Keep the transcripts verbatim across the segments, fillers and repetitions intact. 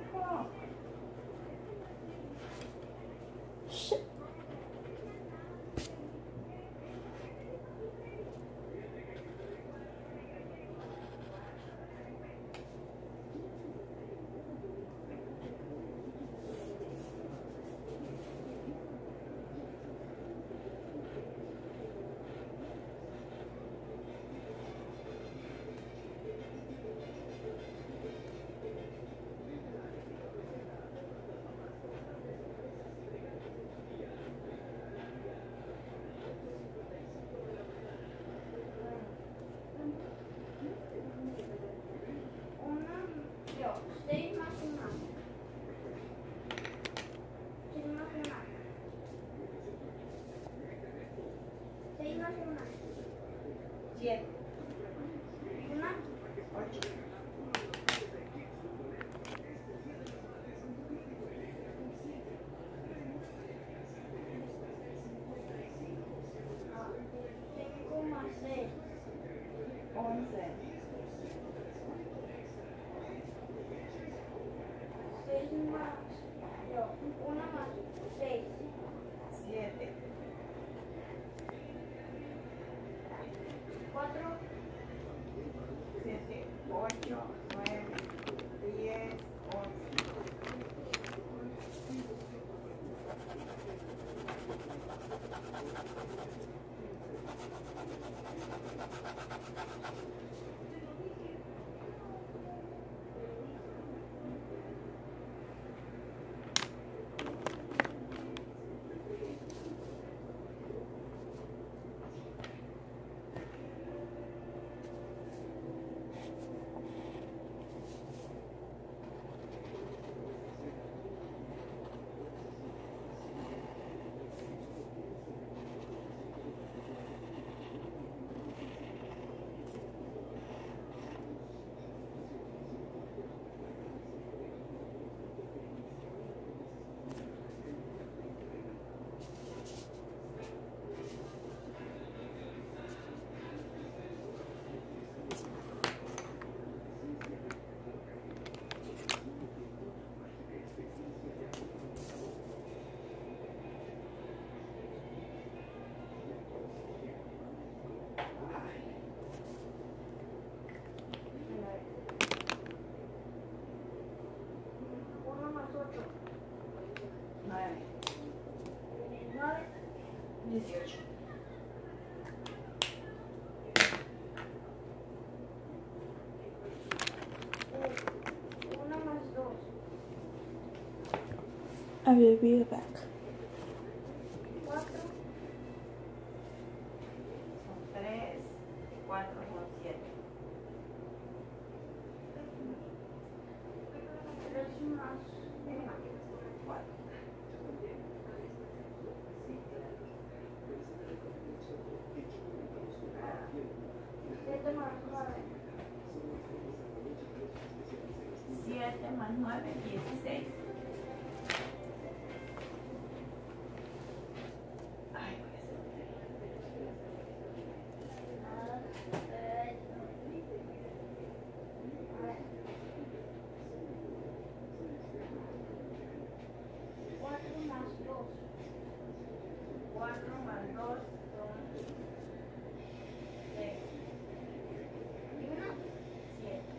hijo. Shit. Siete. Una. Ocho. Cinco más seis. Once. Seis más. No, una más seis. Siete. Cuatro. Siete. Ocho. Nueve. Diez. Once. Nueve. Nueve. Dieciocho. Uno más dos. I will be back. Cuatro. Son tres. Cuatro son siete. Tres más una. Cuatro. Siete más nueve. Siete más nueve, dieciséis. Ay, voy a Cuatro más dos. Cuatro más dos son seis. Y uno, siete.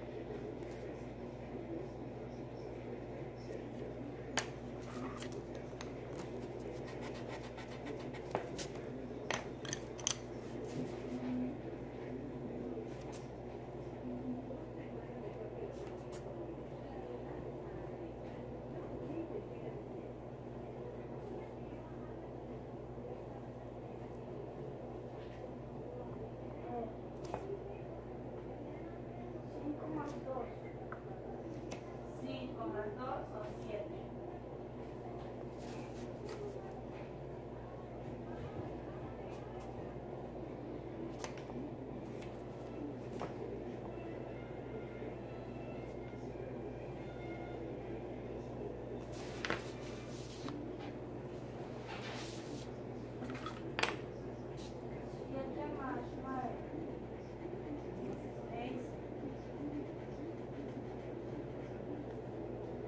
Cinco más dos. Cinco más dos son siete. Siete más nueve. Dieciséis.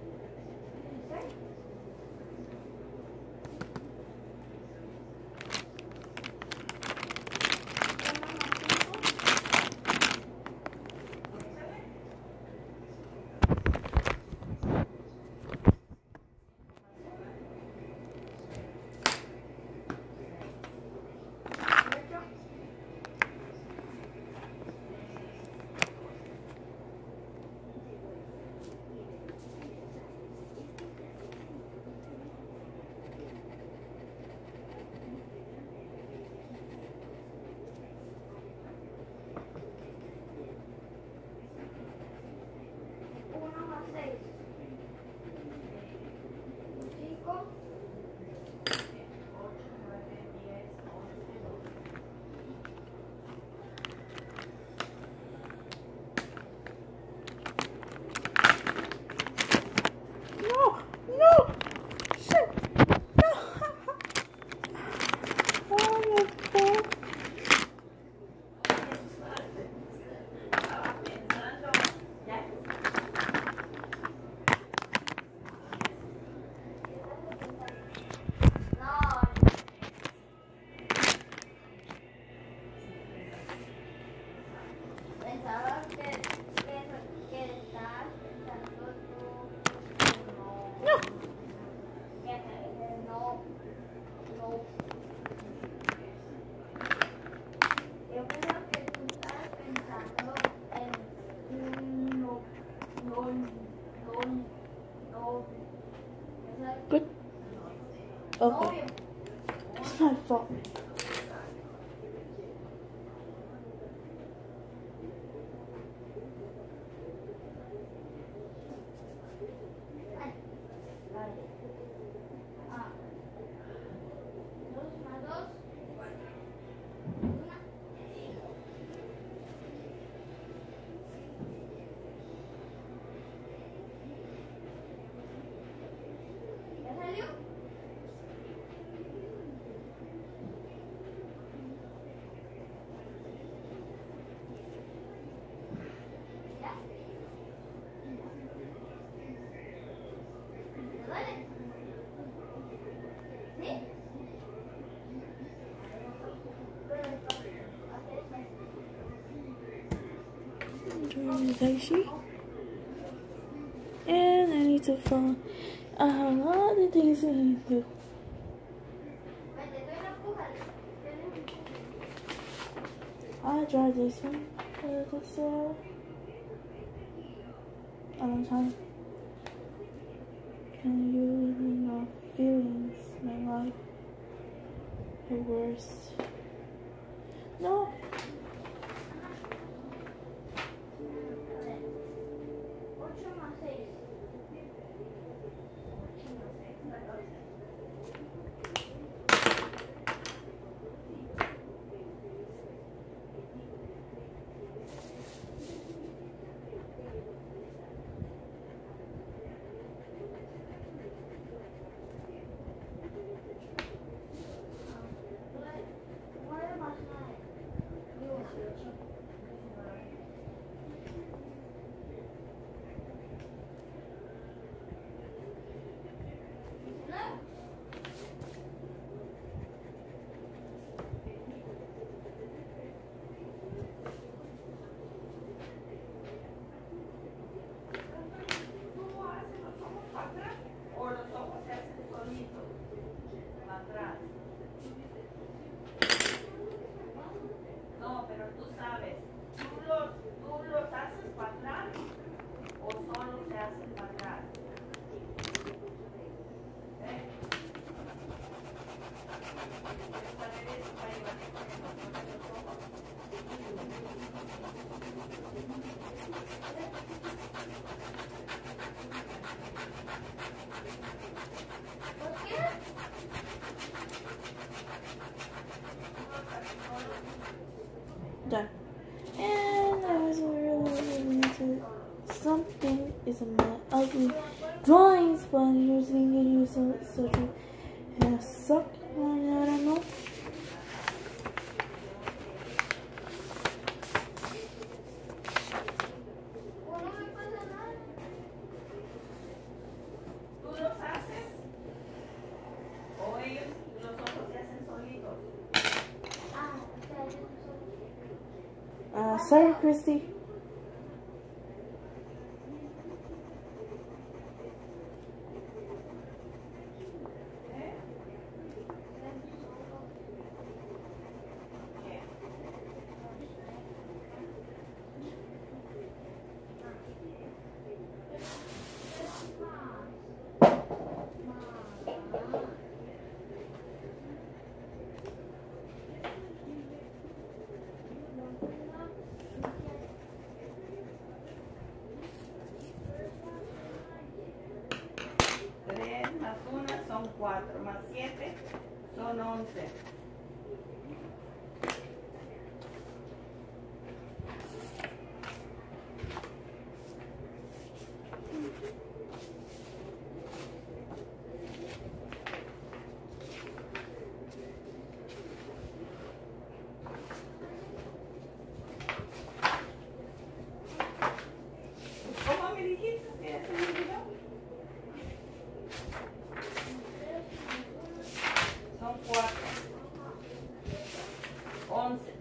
Okay. It's my fault. She and I need to find I have a lot of things I need to do. I tried this one for this uh, a long time. Can you know feelings my life the worst? No. Done. And I was really, really into something is my ugly drawings, but you're thinking you so such a and suck. I don't know. Uh, sorry, Christy. cuatro más siete son once. ¿Cómo me dijiste que se me olvidó? Son cuatro. Once.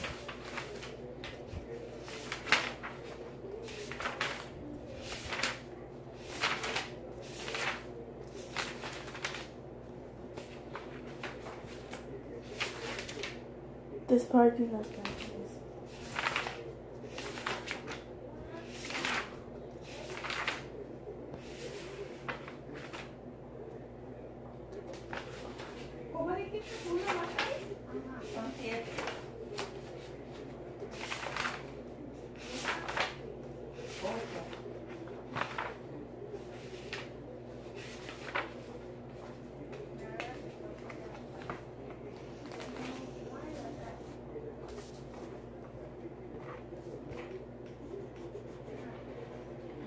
This part do not count.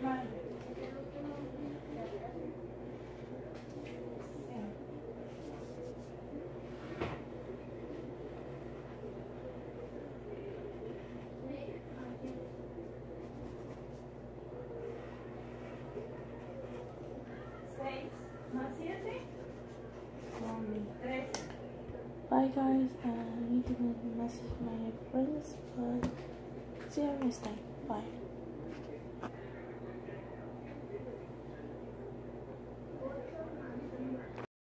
Bye guys, I need to message my friends, but see you next time. Bye.